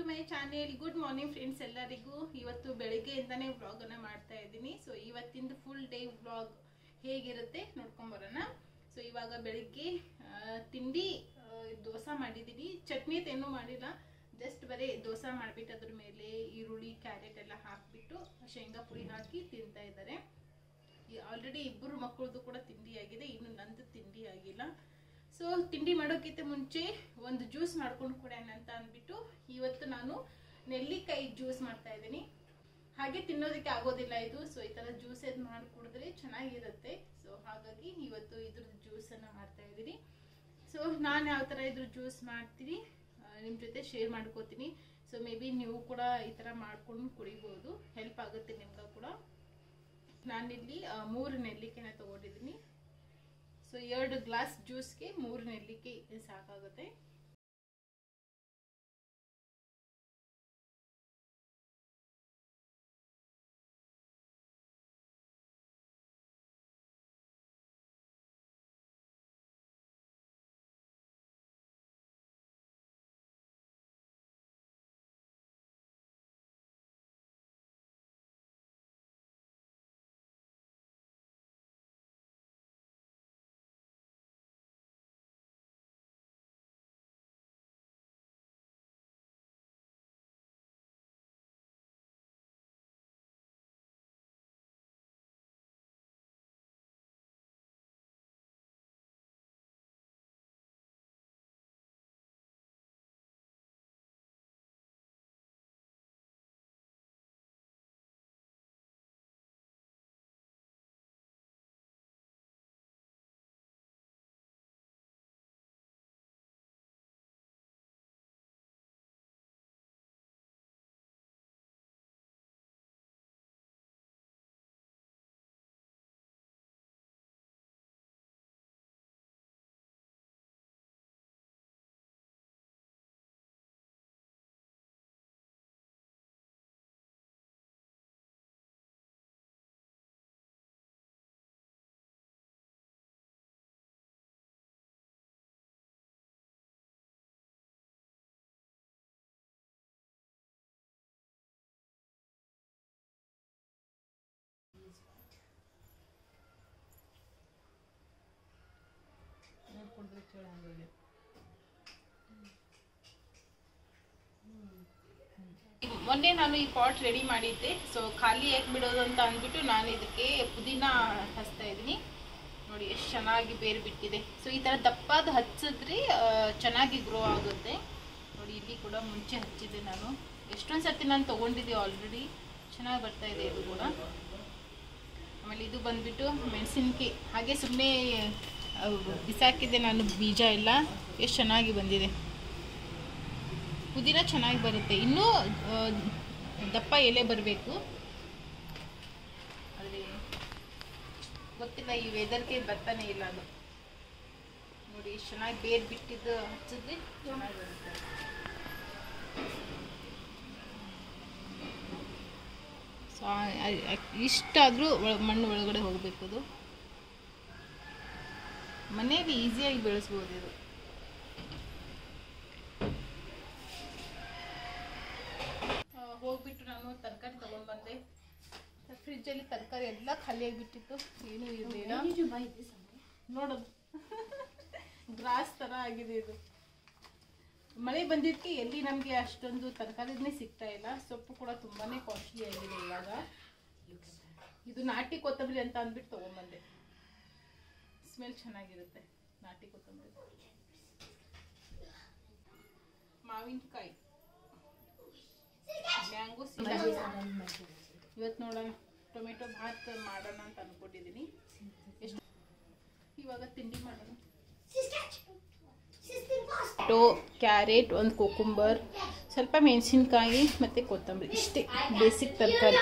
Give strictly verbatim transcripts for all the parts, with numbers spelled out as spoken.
ಮೈ channel. Good morning friends ಎಲ್ಲರಿಗೂ. ಇವತ್ತು ಬೆಳಗ್ಗೆಯಿಂದನೇ ವ್ಲಾಗ್ ಅನ್ನ ಮಾಡ್ತಾ ಇದ್ದೀನಿ. ಸೊ ಇವತ್ತಿಂದು ಫುಲ್ ಡೇ ವ್ಲಾಗ್ ಹೇಗಿರುತ್ತೆ ನೋಡ್ಕೊಂಡ್ ಬರೋಣ. ಸೊ ಇವಾಗ ಬೆಳಿಗ್ಗೆ ತಿಂಡಿ ದೋಸೆ ಮಾಡಿದ್ದೀನಿ. ಚಟ್ನಿ ಏನೂ ಮಾಡಿಲ್ಲ, ಜಸ್ಟ್ ಬರೀ ದೋಸೆ ಮಾಡಿಬಿಟ್ಟು ಅದ್ರ ಮೇಲೆ ಈರುಳ್ಳಿ ಕ್ಯಾರೆಟ್ ಎಲ್ಲ ಹಾಕಿಬಿಟ್ಟು ಶೇಂಗಾ ಪುಡಿ ಹಾಕಿ ತಿಂತಾ ಇದ್ದಾರೆ. ಆಲ್ರೆಡಿ ಇಬ್ಬರು ಮಕ್ಕಳದು ಕೂಡ ತಿಂಡಿ ಆಗಿದೆ, ಇನ್ನು ನಂದು ತಿಂಡಿ ಆಗಿಲ್ಲ. ಸೊ ತಿಂಡಿ ಮಾಡೋಕ್ಕಿಂತ ಮುಂಚೆ ಒಂದು ಜ್ಯೂಸ್ ಮಾಡ್ಕೊಂಡು ಕೊಡೋಣ ಅಂತ ಅಂದ್ಬಿಟ್ಟು ಇವತ್ತು ನಾನು ನೆಲ್ಲಿಕಾಯಿ ಜ್ಯೂಸ್ ಮಾಡ್ತಾ ಇದ್ದೀನಿ. ಹಾಗೆ ತಿನ್ನೋದಕ್ಕೆ ಆಗೋದಿಲ್ಲ ಇದು. ಸೊ ಈ ಥರ ಜ್ಯೂಸ್ ಎದ್ದು ಮಾಡಿ ಕುಡಿದ್ರೆ ಚೆನ್ನಾಗಿರುತ್ತೆ. ಸೊ ಹಾಗಾಗಿ ಇವತ್ತು ಇದ್ರದ್ದು ಜ್ಯೂಸನ್ನು ಮಾಡ್ತಾ ಇದ್ದೀನಿ. ಸೊ ನಾನು ಯಾವ ಥರ ಇದ್ರ ಜ್ಯೂಸ್ ಮಾಡ್ತೀನಿ ನಿಮ್ಮ ಜೊತೆ ಶೇರ್ ಮಾಡ್ಕೋತೀನಿ. ಸೊ ಮೇ ಬಿ ನೀವು ಕೂಡ ಈ ಥರ ಮಾಡ್ಕೊಂಡು ಕುಡಿಬೋದು, ಹೆಲ್ಪ್ ಆಗುತ್ತೆ ನಿಮ್ಗೆ ಕೂಡ. ನಾನಿಲ್ಲಿ ಮೂರು ನೆಲ್ಲಿಕಾಯಿನ ತೊಗೊಂಡಿದ್ದೀನಿ. ಸೊ ಎರಡು ಗ್ಲಾಸ್ ಜ್ಯೂಸ್ಗೆ ಮೂರು ನೆಲ್ಲಿಕಾಯಿ ಸಾಕಾಗುತ್ತೆ. ಮೊನ್ನೆ ನಾನು ಈ ಪಾಟ್ ರೆಡಿ ಮಾಡಿದ್ದೆ. ಸೊ ಖಾಲಿ ಯಾಕೆ ಬಿಡೋದು ಅಂತ ಅಂದ್ಬಿಟ್ಟು ನಾನು ಇದಕ್ಕೆ ಪುದೀನ ಹಚ್ತಾ ಇದ್ದೀನಿ. ನೋಡಿ ಎಷ್ಟು ಚೆನ್ನಾಗಿ ಬೇರು ಬಿಟ್ಟಿದೆ. ಸೊ ಈ ಥರ ದಪ್ಪದ ಹಚ್ಚಿದ್ರೆ ಚೆನ್ನಾಗಿ ಗ್ರೋ ಆಗುತ್ತೆ. ನೋಡಿ ಇಲ್ಲಿ ಕೂಡ ಮುಂಚೆ ಹಚ್ಚಿದ್ದೆ ನಾನು, ಎಷ್ಟೊಂದು ಸರ್ತಿ ನಾನು ತೊಗೊಂಡಿದ್ದೆ ಆಲ್ರೆಡಿ, ಚೆನ್ನಾಗಿ ಬರ್ತಾ ಇದೆ ಇದು ಕೂಡ. ಆಮೇಲೆ ಇದು ಬಂದ್ಬಿಟ್ಟು ಮೆಣಸಿನ್ಕಾಯಿ, ಹಾಗೆ ಸುಮ್ಮನೆ ಬಿಸಾಕಿದ್ದೆ ನಾನು ಬೀಜ ಎಲ್ಲ, ಎಷ್ಟು ಚೆನ್ನಾಗಿ ಬಂದಿದೆ. ಪುದೀನ ಚೆನ್ನಾಗಿ ಬರುತ್ತೆ, ಇನ್ನೂ ದಪ್ಪ ಎಲೆ ಬರಬೇಕು. ಆದರೆ ಗೊತ್ತಿಲ್ಲ, ಈ ವೆದರ್ಗೆ ಬರ್ತಾನೆ ಇಲ್ಲ ಅದು. ನೋಡಿ ಎಷ್ಟು ಚೆನ್ನಾಗಿ ಬೇರು ಬಿಟ್ಟಿದ್ದು ಹಚ್ಚಿದ್ರೆ ಚೆನ್ನಾಗಿ ಬರುತ್ತೆ. ಸೊ ಇಷ್ಟಾದರೂ ಮಣ್ಣು ಒಳಗಡೆ ಹೋಗಬೇಕು. ಅದು ಮನೆಯಲ್ಲಿ ಈಸಿಯಾಗಿ ಬೆಳೆಸ್ಬೋದು ಇದು. ಹೋಗ್ಬಿಟ್ಟು ನಾನು ತರಕಾರಿ ತಗೊಂಡ್ ಬಂದೆ. ಫ್ರಿಜ್ಜಲ್ಲಿ ತರಕಾರಿ ಎಲ್ಲ ಖಾಲಿಯಾಗಿಬಿಟ್ಟಿತ್ತು, ಏನೂ ಇರಲಿಲ್ಲ. ನೋಡೋದು ಗ್ರಾಸ್ ಥರ ಆಗಿದೆ ಇದು. ಮಳೆ ಬಂದಿದ್ದಕ್ಕೆ ಎಲ್ಲಿ ನಮಗೆ ಅಷ್ಟೊಂದು ತರಕಾರಿನೇ ಸಿಗ್ತಾ ಇಲ್ಲ. ಸೊಪ್ಪು ಕೂಡ ತುಂಬಾ ಕಾಸ್ಟ್ಲಿ ಆಗಿದೆ ಇವಾಗ. ಇದು ನಾಟಿ ಕೊತ್ತಂಬರಿ ಅಂತ ಅಂದ್ಬಿಟ್ಟು ತೊಗೊಂಬಂದೆ. ಸ್ಮೆಲ್ ಚೆನ್ನಾಗಿರುತ್ತೆ ನಾಟಿ ಕೊತ್ತಂಬರಿ. ಮಾವಿನಕಾಯಿ, ಮ್ಯಾಂಗೋ ಇವತ್ತು ನೋಡೋಣ, ಟೊಮೆಟೊ ಭಾತ್ ಮಾಡೋಣ ಅಂತ ಅಂದ್ಕೊಂಡಿದ್ದೀನಿ. ಎಷ್ಟು ಇವಾಗ ತಿಂಡಿ ಮಾಡೋಣ. ಟೊ ಕ್ಯಾರೆಟ್, ಒಂದು ಕೋಕುಂಬರ್, ಸ್ವಲ್ಪ ಮೆಣಸಿನ್ಕಾಯಿ ಮತ್ತು ಕೊತ್ತಂಬರಿ, ಇಷ್ಟೇ ಬೇಸಿಕ್ ತರಕಾರಿ.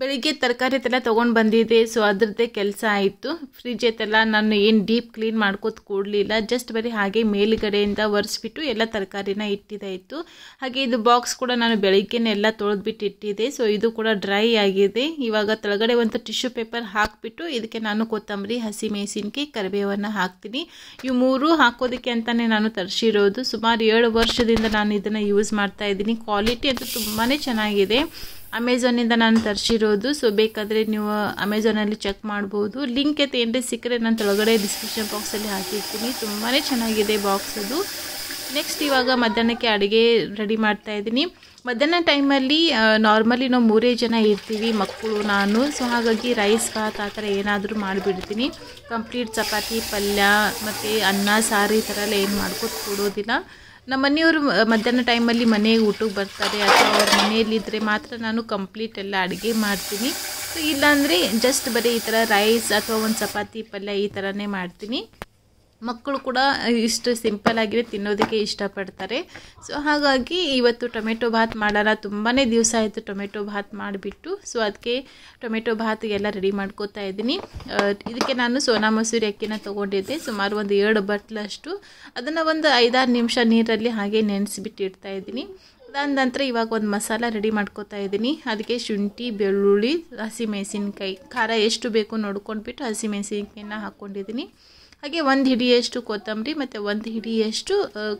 ಬೆಳಿಗ್ಗೆ ತರಕಾರಿ ಎಲ್ಲ ತೊಗೊಂಡು ಬಂದಿದ್ದೆ. ಸೊ ಅದ್ರದ್ದೇ ಕೆಲಸ ಆಯಿತು. ಫ್ರಿಜ್ ಐತೆಲ್ಲ ನಾನು ಏನು ಡೀಪ್ ಕ್ಲೀನ್ ಮಾಡ್ಕೋತ ಕೂಡಲಿಲ್ಲ, ಜಸ್ಟ್ ಬರೀ ಹಾಗೆ ಮೇಲುಗಡೆಯಿಂದ ಒರೆಸ್ಬಿಟ್ಟು ಎಲ್ಲ ತರಕಾರಿನ ಇಟ್ಟಿದ್ದಾಯಿತು. ಹಾಗೆ ಇದು ಬಾಕ್ಸ್ ಕೂಡ ನಾನು ಬೆಳಿಗ್ಗೆನೇ ಎಲ್ಲ ತೊಳೆದ್ಬಿಟ್ಟು ಇಟ್ಟಿದ್ದೆ. ಸೊ ಇದು ಕೂಡ ಡ್ರೈ ಆಗಿದೆ. ಇವಾಗ ಕೆಳಗಡೆ ಒಂದು ಟಿಶ್ಯೂ ಪೇಪರ್ ಹಾಕಿಬಿಟ್ಟು ಇದಕ್ಕೆ ನಾನು ಕೊತ್ತಂಬರಿ, ಹಸಿಮೆಣಸಿನಕಾಯಿ, ಕರಿಬೇವನ್ನು ಹಾಕ್ತೀನಿ. ಇವು ಮೂರು ಹಾಕೋದಕ್ಕೆ ಅಂತಲೇ ನಾನು ತರಿಸಿರೋದು. ಸುಮಾರು ಏಳು ವರ್ಷದಿಂದ ನಾನು ಇದನ್ನು ಯೂಸ್ ಮಾಡ್ತಾ ಇದ್ದೀನಿ. ಕ್ವಾಲಿಟಿ ಅಂತೂ ತುಂಬಾ ಚೆನ್ನಾಗಿದೆ. ಅಮೆಝಾನಿಂದ ನಾನು ತರಿಸಿರೋದು. ಸೊ ಬೇಕಾದರೆ ನೀವು ಅಮೆಝಾನಲ್ಲಿ ಚೆಕ್ ಮಾಡ್ಬೋದು. ಲಿಂಕ್ ಐತೆ ಏನ್ರಿ ಸಿಕ್ಕರೆ ನಾನು ಕೆಳಗಡೆ ಡಿಸ್ಕ್ರಿಪ್ಷನ್ ಬಾಕ್ಸಲ್ಲಿ ಹಾಕಿರ್ತೀನಿ. ತುಂಬಾ ಚೆನ್ನಾಗಿದೆ ಬಾಕ್ಸ್ ಅದು. ನೆಕ್ಸ್ಟ್ ಇವಾಗ ಮಧ್ಯಾಹ್ನಕ್ಕೆ ಅಡುಗೆ ರೆಡಿ ಮಾಡ್ತಾ ಇದ್ದೀನಿ. ಮಧ್ಯಾಹ್ನ ಟೈಮಲ್ಲಿ ನಾರ್ಮಲಿ ನಾವು ಮೂರೇ ಜನ ಇರ್ತೀವಿ, ಮಕ್ಕಳು, ನಾನು. ಸೊ ಹಾಗಾಗಿ ರೈಸ್ ಭಾತ್ ಆ ಥರ ಏನಾದರೂ ಮಾಡಿಬಿಡ್ತೀನಿ. ಕಂಪ್ಲೀಟ್ ಚಪಾತಿ, ಪಲ್ಯ ಮತ್ತು ಅನ್ನ, ಸಾರು ಈ ಥರ ಎಲ್ಲ ಏನು ಮಾಡ್ಕೊತ ಕೊಡೋದಿಲ್ಲ. ನಮ್ಮ ಮನೆಯವರು ಮಧ್ಯಾಹ್ನ ಟೈಮಲ್ಲಿ ಮನೆಗೆ ಊಟಕ್ಕೆ ಬರ್ತಾರೆ ಅಥವಾ ಅವ್ರ ಮನೆಯಲ್ಲಿದ್ದರೆ ಮಾತ್ರ ನಾನು ಕಂಪ್ಲೀಟ್ ಎಲ್ಲ ಅಡುಗೆ ಮಾಡ್ತೀನಿ. ಸೊ ಇಲ್ಲಾಂದರೆ ಜಸ್ಟ್ ಬರೀ ಈ ಥರ ರೈಸ್ ಅಥವಾ ಒಂದು ಚಪಾತಿ ಪಲ್ಯ ಈ ಥರನೇ ಮಾಡ್ತೀನಿ. ಮಕ್ಕಳು ಕೂಡ ಇಷ್ಟು ಸಿಂಪಲ್ ಆಗಿ ತಿನ್ನೋದಕ್ಕೆ ಇಷ್ಟಪಡ್ತಾರೆ. ಸೊ ಹಾಗಾಗಿ ಇವತ್ತು ಟೊಮೆಟೊ ಭಾತ್ ಮಾಡೋಣ. ತುಂಬಾ ದಿವಸ ಆಯಿತು ಟೊಮೆಟೊ ಭಾತ್ ಮಾಡಿಬಿಟ್ಟು. ಸೊ ಅದಕ್ಕೆ ಟೊಮೆಟೊ ಭಾತ್ಗೆಲ್ಲ ರೆಡಿ ಮಾಡ್ಕೋತಾ ಇದ್ದೀನಿ. ಇದಕ್ಕೆ ನಾನು ಸೋನಾ ಮಸೂರಿ ಅಕ್ಕಿನ ತೊಗೊಂಡಿದ್ದೆ, ಸುಮಾರು ಒಂದು ಎರಡು ಬಟ್ಲಷ್ಟು. ಅದನ್ನು ಒಂದು ಐದಾರು ನಿಮಿಷ ನೀರಲ್ಲಿ ಹಾಗೆ ನೆನೆಸಿಬಿಟ್ಟು ಇಡ್ತಾ ಇದ್ದೀನಿ. ಅದಾದ ನಂತರ ಇವಾಗ ಒಂದು ಮಸಾಲ ರೆಡಿ ಮಾಡ್ಕೋತಾ ಇದ್ದೀನಿ. ಅದಕ್ಕೆ ಶುಂಠಿ, ಬೆಳ್ಳುಳ್ಳಿ, ಹಸಿಮೆಣಸಿನ್ಕಾಯಿ, ಖಾರ ಎಷ್ಟು ಬೇಕು ನೋಡ್ಕೊಂಡ್ಬಿಟ್ಟು ಹಸಿಮೆಣಸಿನ್ಕಾಯಿನ ಹಾಕ್ಕೊಂಡಿದ್ದೀನಿ. ಹಾಗೆ ಒಂದು ಹಿಡಿಯಷ್ಟು ಕೊತ್ತಂಬರಿ ಮತ್ತು ಒಂದು ಹಿಡಿಯಷ್ಟು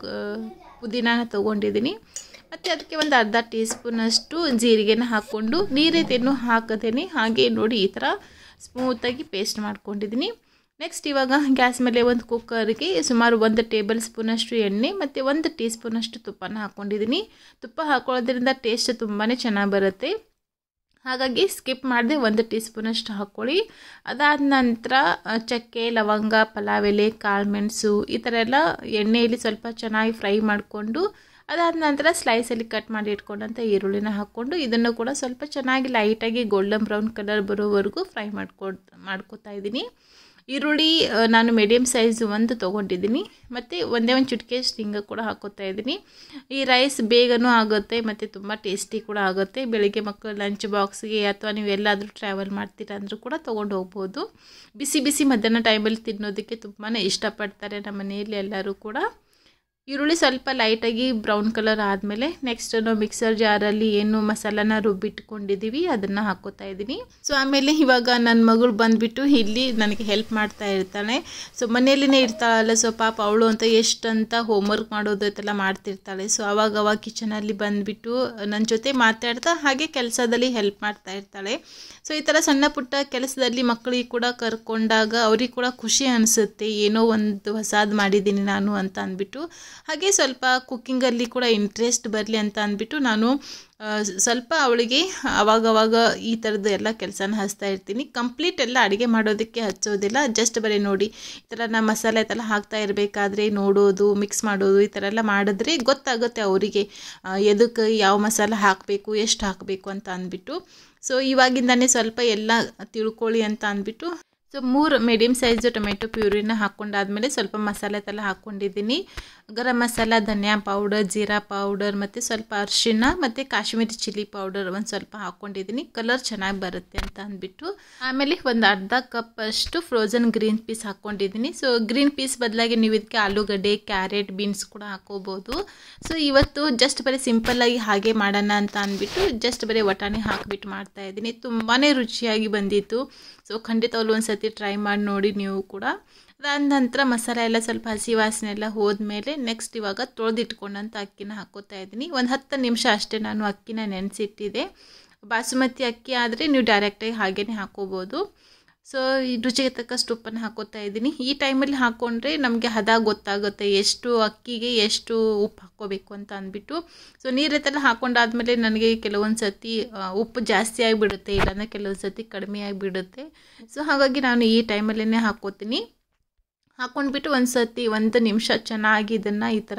ಪುದೀನಾನ ತೊಗೊಂಡಿದ್ದೀನಿ. ಮತ್ತು ಅದಕ್ಕೆ ಒಂದು ಅರ್ಧ ಟೀ ಸ್ಪೂನಷ್ಟು ಜೀರಿಗೆನ ಹಾಕ್ಕೊಂಡು ನೀರೇನು ಹಾಕದೇನೆ ಹಾಗೆ ನೋಡಿ ಈ ಥರ ಸ್ಮೂತಾಗಿ ಪೇಸ್ಟ್ ಮಾಡ್ಕೊಂಡಿದ್ದೀನಿ. ನೆಕ್ಸ್ಟ್ ಇವಾಗ ಗ್ಯಾಸ್ ಮೇಲೆ ಒಂದು ಕುಕ್ಕರ್ಗೆ ಸುಮಾರು ಒಂದು ಟೇಬಲ್ ಸ್ಪೂನಷ್ಟು ಎಣ್ಣೆ ಮತ್ತು ಒಂದು ಟೀ ಸ್ಪೂನಷ್ಟು ತುಪ್ಪನ ಹಾಕ್ಕೊಂಡಿದ್ದೀನಿ. ತುಪ್ಪ ಹಾಕೊಳ್ಳೋದ್ರಿಂದ ಟೇಸ್ಟ್ ತುಂಬಾ ಚೆನ್ನಾಗಿ ಬರುತ್ತೆ. ಹಾಗಾಗಿ ಸ್ಕಿಪ್ ಮಾಡದೆ ಒಂದು ಟೀ ಸ್ಪೂನಷ್ಟು ಹಾಕ್ಕೊಳ್ಳಿ. ಅದಾದ ನಂತರ ಚಕ್ಕೆ, ಲವಂಗ, ಪಲಾವ್ ಎಲೆ, ಕಾಳು ಮೆಣಸು ಈ ಥರ ಎಲ್ಲ ಎಣ್ಣೆಯಲ್ಲಿ ಸ್ವಲ್ಪ ಚೆನ್ನಾಗಿ ಫ್ರೈ ಮಾಡಿಕೊಂಡು ಅದಾದ ನಂತರ ಸ್ಲೈಸಲ್ಲಿ ಕಟ್ ಮಾಡಿ ಇಟ್ಕೊಂಡಂಥ ಈರುಳ್ಳಿನ ಹಾಕ್ಕೊಂಡು ಇದನ್ನು ಕೂಡ ಸ್ವಲ್ಪ ಚೆನ್ನಾಗಿ ಲೈಟಾಗಿ ಗೋಲ್ಡನ್ ಬ್ರೌನ್ ಕಲರ್ ಬರೋವರೆಗೂ ಫ್ರೈ ಮಾಡ್ಕೊ ಮಾಡ್ಕೋತಾ ಇದ್ದೀನಿ. ಈರುಳ್ಳಿ ನಾನು ಮೀಡಿಯಮ್ ಸೈಜ್ ಒಂದು ತೊಗೊಂಡಿದ್ದೀನಿ ಮತ್ತು ಒಂದೇ ಒಂದು ಚುಟಿಕೆ ಶೇಂಗಾ ಕೂಡ ಹಾಕೋತಾ ಇದ್ದೀನಿ. ಈ ರೈಸ್ ಬೇಗನೂ ಆಗುತ್ತೆ ಮತ್ತು ತುಂಬ ಟೇಸ್ಟಿ ಕೂಡ ಆಗುತ್ತೆ. ಬೆಳಿಗ್ಗೆ ಮಕ್ಕಳು ಲಂಚ್ ಬಾಕ್ಸ್ಗೆ ಅಥವಾ ನೀವು ಎಲ್ಲಾದರೂ ಟ್ರಾವೆಲ್ ಮಾಡ್ತೀರಾ ಅಂದರೂ ಕೂಡ ತೊಗೊಂಡು ಹೋಗ್ಬೋದು. ಬಿಸಿ ಬಿಸಿ ಮಧ್ಯಾಹ್ನ ಟೈಮಲ್ಲಿ ತಿನ್ನೋದಕ್ಕೆ ತುಂಬಾ ಇಷ್ಟಪಡ್ತಾರೆ ನಮ್ಮ ಮನೆಯಲ್ಲಿ ಎಲ್ಲರೂ ಕೂಡ. ಈರುಳ್ಳಿ ಸ್ವಲ್ಪ ಲೈಟಾಗಿ ಬ್ರೌನ್ ಕಲರ್ ಆದಮೇಲೆ ನೆಕ್ಸ್ಟ್ ನಾವು ಮಿಕ್ಸರ್ ಜಾರಲ್ಲಿ ಏನು ಮಸಾಲಾನ ರುಬ್ಬಿಟ್ಕೊಂಡಿದ್ದೀವಿ ಅದನ್ನು ಹಾಕೋತಾ ಇದ್ದೀನಿ. ಸೊ ಆಮೇಲೆ ಇವಾಗ ನನ್ನ ಮಗಳು ಬಂದುಬಿಟ್ಟು ಇಲ್ಲಿ ನನಗೆ ಹೆಲ್ಪ್ ಮಾಡ್ತಾ ಇರ್ತಾಳೆ. ಸೊ ಮನೆಯಲ್ಲಿನೇ ಇರ್ತಾಳಲ್ಲ, ಸೊ ಪಾಪ ಅವಳು ಅಂತ ಎಷ್ಟಂತ ಹೋಮ್ವರ್ಕ್ ಮಾಡೋದು ಅಂತೆಲ್ಲ ಮಾಡ್ತಿರ್ತಾಳೆ. ಸೊ ಅವಾಗ ಅವಾಗ ಕಿಚನಲ್ಲಿ ಬಂದುಬಿಟ್ಟು ನನ್ನ ಜೊತೆ ಮಾತಾಡ್ತಾ ಹಾಗೆ ಕೆಲಸದಲ್ಲಿ ಹೆಲ್ಪ್ ಮಾಡ್ತಾ ಇರ್ತಾಳೆ. ಸೊ ಈ ಥರ ಸಣ್ಣ ಪುಟ್ಟ ಕೆಲಸದಲ್ಲಿ ಮಕ್ಕಳಿಗೆ ಕೂಡ ಕರ್ಕೊಂಡಾಗ ಅವ್ರಿಗೆ ಕೂಡ ಖುಷಿ ಅನಿಸುತ್ತೆ, ಏನೋ ಒಂದು ಹೊಸದು ಮಾಡಿದ್ದೀನಿ ನಾನು ಅಂತ ಅಂದ್ಬಿಟ್ಟು. ಹಾಗೆ ಸ್ವಲ್ಪ ಕುಕ್ಕಿಂಗಲ್ಲಿ ಕೂಡ ಇಂಟ್ರೆಸ್ಟ್ ಬರಲಿ ಅಂತ ಅಂದ್ಬಿಟ್ಟು ನಾನು ಸ್ವಲ್ಪ ಅವಳಿಗೆ ಅವಾಗವಾಗ ಈ ಥರದ್ದು ಎಲ್ಲ ಕೆಲಸನ ಹಚ್ತಾ ಇರ್ತೀನಿ. ಕಂಪ್ಲೀಟ್ ಎಲ್ಲ ಅಡುಗೆ ಮಾಡೋದಕ್ಕೆ ಹಚ್ಚೋದಿಲ್ಲ, ಜಸ್ಟ್ ಬರೀ ನೋಡಿ ಈ ಥರ ನಾ ಮಸಾಲೆ ಎಲ್ಲ ಹಾಕ್ತಾ ಇರಬೇಕಾದ್ರೆ ನೋಡೋದು, ಮಿಕ್ಸ್ ಮಾಡೋದು ಈ ಥರ ಎಲ್ಲ ಮಾಡಿದ್ರೆ ಗೊತ್ತಾಗುತ್ತೆ ಅವರಿಗೆ ಎದಕ್ಕೆ ಯಾವ ಮಸಾಲೆ ಹಾಕಬೇಕು, ಎಷ್ಟು ಹಾಕಬೇಕು ಅಂತ ಅಂದ್ಬಿಟ್ಟು. ಸೊ ಇವಾಗಿಂದನೇ ಸ್ವಲ್ಪ ಎಲ್ಲ ತಿಳ್ಕೊಳ್ಳಿ ಅಂತ ಅಂದ್ಬಿಟ್ಟು ಸೊ ಮೂರು ಮೀಡಿಯಮ್ ಸೈಜ್ ಟೊಮೆಟೊ ಪ್ಯೂರಿನ ಹಾಕ್ಕೊಂಡಾದ್ಮೇಲೆ ಸ್ವಲ್ಪ ಮಸಾಲೆ ಎಲ್ಲ ಹಾಕ್ಕೊಂಡಿದ್ದೀನಿ. ಗರಂ ಮಸಾಲ, ಧನಿಯಾ ಪೌಡರ್, ಜೀರಾ ಪೌಡರ್ ಮತ್ತು ಸ್ವಲ್ಪ ಅರಿಶಿಣ ಮತ್ತು ಕಾಶ್ಮೀರಿ ಚಿಲ್ಲಿ ಪೌಡರ್ ಒಂದು ಸ್ವಲ್ಪ ಹಾಕ್ಕೊಂಡಿದ್ದೀನಿ, ಕಲರ್ ಚೆನ್ನಾಗಿ ಬರುತ್ತೆ ಅಂತ ಅಂದ್ಬಿಟ್ಟು. ಆಮೇಲೆ ಒಂದು ಅರ್ಧ ಕಪ್ ಅಷ್ಟು ಫ್ರೋಝನ್ ಗ್ರೀನ್ ಪೀಸ್ ಹಾಕ್ಕೊಂಡಿದ್ದೀನಿ. ಸೊ ಗ್ರೀನ್ ಪೀಸ್ ಬದಲಾಗಿ ನೀವು ಇದಕ್ಕೆ ಆಲೂಗಡ್ಡೆ, ಕ್ಯಾರೆಟ್, ಬೀನ್ಸ್ ಕೂಡ ಹಾಕೋಬೋದು. ಸೊ ಇವತ್ತು ಜಸ್ಟ್ ಬರೀ ಸಿಂಪಲ್ಲಾಗಿ ಹಾಗೆ ಮಾಡೋಣ ಅಂತ ಅಂದ್ಬಿಟ್ಟು ಜಸ್ಟ್ ಬರೀ ವಟಾಣಿ ಹಾಕಿಬಿಟ್ಟು ಮಾಡ್ತಾಯಿದ್ದೀನಿ. ತುಂಬಾ ರುಚಿಯಾಗಿ ಬಂದಿತ್ತು. ಸೊ ಖಂಡಿತವಾಗ್ಲೂ ಒಂದು ಸತಿ ಟ್ರೈ ಮಾಡಿ ನೋಡಿ ನೀವು ಕೂಡ. ಅದಾದ ನಂತರ ಮಸಾಲೆ ಎಲ್ಲ ಸ್ವಲ್ಪ ಹಸಿ ವಾಸನೆ ಎಲ್ಲ ಹೋದ್ಮೇಲೆ ನೆಕ್ಸ್ಟ್ ಇವಾಗ ತೊಳೆದಿಟ್ಕೊಂಡಂಥ ಅಕ್ಕಿನ ಹಾಕೋತಾ ಇದ್ದೀನಿ. ಒಂದು ಹತ್ತು ನಿಮಿಷ ಅಷ್ಟೇ ನಾನು ಅಕ್ಕಿನ ನೆನೆಸಿಟ್ಟಿದ್ದೆ. ಬಾಸುಮತಿ ಅಕ್ಕಿ ಆದರೆ ನೀವು ಡೈರೆಕ್ಟಾಗಿ ಹಾಗೇ ಹಾಕೋಬೋದು. ಸೊ ಈ ರುಚಿಗೆ ತಕ್ಕಷ್ಟು ಉಪ್ಪನ್ನು ಹಾಕೋತಾ ಇದ್ದೀನಿ. ಈ ಟೈಮಲ್ಲಿ ಹಾಕ್ಕೊಂಡ್ರೆ ನಮಗೆ ಹದ ಗೊತ್ತಾಗುತ್ತೆ ಎಷ್ಟು ಅಕ್ಕಿಗೆ ಎಷ್ಟು ಉಪ್ಪು ಹಾಕ್ಕೋಬೇಕು ಅಂತ ಅಂದ್ಬಿಟ್ಟು. ಸೊ ನೀರೆಲ್ಲ ಹಾಕ್ಕೊಂಡಾದ್ಮೇಲೆ ನನಗೆ ಕೆಲವೊಂದು ಸತಿ ಉಪ್ಪು ಜಾಸ್ತಿ ಆಗಿಬಿಡುತ್ತೆ, ಇಲ್ಲಾಂದರೆ ಕೆಲವೊಂದು ಸತಿ ಕಡಿಮೆ ಆಗಿಬಿಡುತ್ತೆ. ಸೊ ಹಾಗಾಗಿ ನಾನು ಈ ಟೈಮಲ್ಲೇ ಹಾಕ್ಕೋತೀನಿ. ಹಾಕ್ಕೊಂಡ್ಬಿಟ್ಟು ಒಂದು ಸತಿ ಒಂದು ನಿಮಿಷ ಚೆನ್ನಾಗಿ ಇದನ್ನು ಈ ಥರ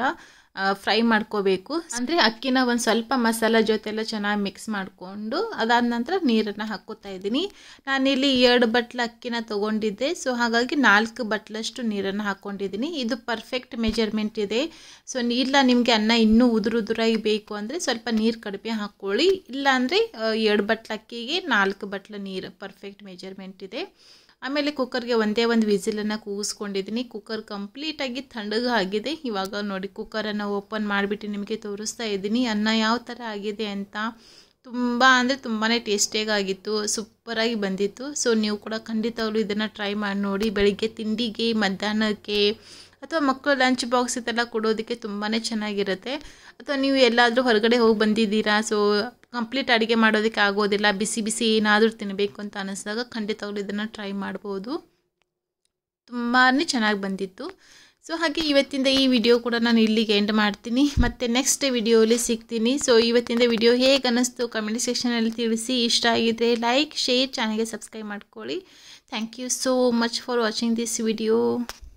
ಫ್ರೈ ಮಾಡ್ಕೋಬೇಕು. ಅಂದರೆ ಅಕ್ಕಿನ ಒಂದು ಸ್ವಲ್ಪ ಮಸಾಲ ಜೊತೆ ಎಲ್ಲ ಚೆನ್ನಾಗಿ ಮಿಕ್ಸ್ ಮಾಡಿಕೊಂಡು ಅದಾದ ನಂತರ ನೀರನ್ನು ಹಾಕ್ಕೋತಾ ಇದ್ದೀನಿ. ನಾನಿಲ್ಲಿ ಎರಡು ಬಟ್ಲು ಅಕ್ಕಿನ ತೊಗೊಂಡಿದ್ದೆ, ಸೊ ಹಾಗಾಗಿ ನಾಲ್ಕು ಬಟ್ಲಷ್ಟು ನೀರನ್ನು ಹಾಕ್ಕೊಂಡಿದ್ದೀನಿ. ಇದು ಪರ್ಫೆಕ್ಟ್ ಮೆಜರ್ಮೆಂಟ್ ಇದೆ. ಸೊ ಇಲ್ಲ ನಿಮಗೆ ಅನ್ನ ಇನ್ನೂ ಉದುರು ಉದುರಾಗಿ ಬೇಕು ಅಂದರೆ ಸ್ವಲ್ಪ ನೀರು ಕಡಿಮೆ ಹಾಕ್ಕೊಳ್ಳಿ. ಇಲ್ಲ ಅಂದರೆ ಎರಡು ಬಟ್ಲು ಅಕ್ಕಿಗೆ ನಾಲ್ಕು ಬಟ್ಲು ನೀರು ಪರ್ಫೆಕ್ಟ್ ಮೆಜರ್ಮೆಂಟ್ ಇದೆ. ಆಮೇಲೆ ಕುಕ್ಕರ್ಗೆ ಒಂದೇ ಒಂದು ವಿಸಿಲನ್ನು ಕೂಗಿಸ್ಕೊಂಡಿದ್ದೀನಿ. ಕುಕ್ಕರ್ ಕಂಪ್ಲೀಟಾಗಿ ತಣ್ಣಗೆ ಆಗಿದೆ. ಇವಾಗ ನೋಡಿ ಕುಕ್ಕರನ್ನು ಓಪನ್ ಮಾಡಿಬಿಟ್ಟು ನಿಮಗೆ ತೋರಿಸ್ತಾ ಇದ್ದೀನಿ ಅನ್ನ ಯಾವ ಥರ ಆಗಿದೆ ಅಂತ. ತುಂಬ ಅಂದರೆ ತುಂಬಾ ಟೇಸ್ಟಿಯಾಗಿತ್ತು, ಸೂಪರಾಗಿ ಬಂದಿತ್ತು. ಸೊ ನೀವು ಕೂಡ ಖಂಡಿತವಾಗ್ಲೂ ಇದನ್ನು ಟ್ರೈ ಮಾಡಿ ನೋಡಿ. ಬೆಳಿಗ್ಗೆ ತಿಂಡಿಗೆ, ಮಧ್ಯಾಹ್ನಕ್ಕೆ ಅಥವಾ ಮಕ್ಕಳು ಲಂಚ್ ಬಾಕ್ಸ್ ಇದೆಲ್ಲ ಕೊಡೋದಕ್ಕೆ ತುಂಬಾ ಚೆನ್ನಾಗಿರುತ್ತೆ. ಅಥವಾ ನೀವು ಎಲ್ಲಾದರೂ ಹೊರಗಡೆ ಹೋಗಿ ಬಂದಿದ್ದೀರಾ, ಸೊ ಕಂಪ್ಲೀಟ್ ಅಡುಗೆ ಮಾಡೋದಕ್ಕೆ ಆಗೋದಿಲ್ಲ, ಬಿಸಿ ಬಿಸಿ ಏನಾದರೂ ತಿನ್ನಬೇಕು ಅಂತ ಅನ್ನಿಸಿದಾಗ ಖಂಡಿತವಾಗ್ಲೂ ಇದನ್ನು ಟ್ರೈ ಮಾಡ್ಬೋದು. ತುಂಬಾ ಚೆನ್ನಾಗಿ ಬಂದಿತ್ತು. ಸೊ ಹಾಗೆ ಇವತ್ತಿಂದ ಈ ವಿಡಿಯೋ ಕೂಡ ನಾನು ಇಲ್ಲಿಗೆ ಎಂಡ್ ಮಾಡ್ತೀನಿ. ಮತ್ತು ನೆಕ್ಸ್ಟ್ ವಿಡಿಯೋಲಿ ಸಿಗ್ತೀನಿ. ಸೊ ಇವತ್ತಿಂದ ವಿಡಿಯೋ ಹೇಗೆ ಅನ್ನಿಸ್ತು ಕಮೆಂಟ್ ಸೆಕ್ಷನಲ್ಲಿ ತಿಳಿಸಿ. ಇಷ್ಟ ಆಗಿದೆ ಲೈಕ್, ಶೇರ್, ಚಾನಲ್ಗೆ ಸಬ್ಸ್ಕ್ರೈಬ್ ಮಾಡ್ಕೊಳ್ಳಿ. Thank you so much for watching this video.